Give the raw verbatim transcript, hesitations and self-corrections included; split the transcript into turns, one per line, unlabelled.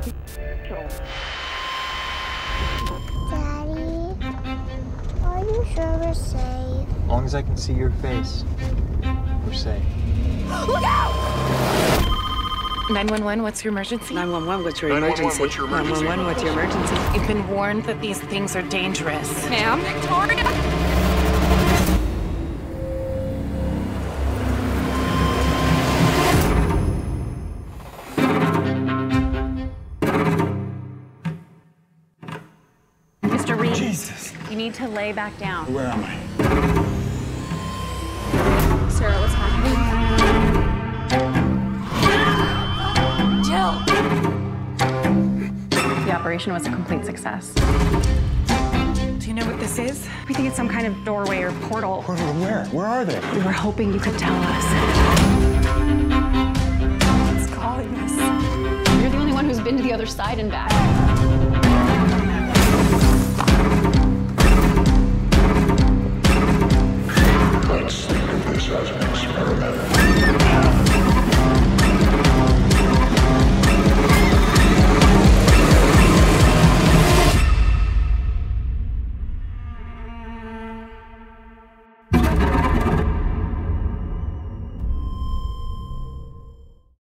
Daddy, are you sure we're safe?
As long as I can see your face, we're safe.
Look out!
nine one one, what's your emergency?
nine one one, what's your emergency?
What's your emergency?
nine one one, what's your emergency?
You've been warned that these things are dangerous.
Ma'am? Victoria! Mister Reed,
Jesus.
you need to lay back down.
Where am I?
Sarah, what's happening? Jill! The operation was a complete success.
Do you know what this is?
We think it's some kind of doorway or portal.
Portal to where? Where are they?
We were hoping you could tell us.
It's calling us.
You're the only one who's been to the other side and back.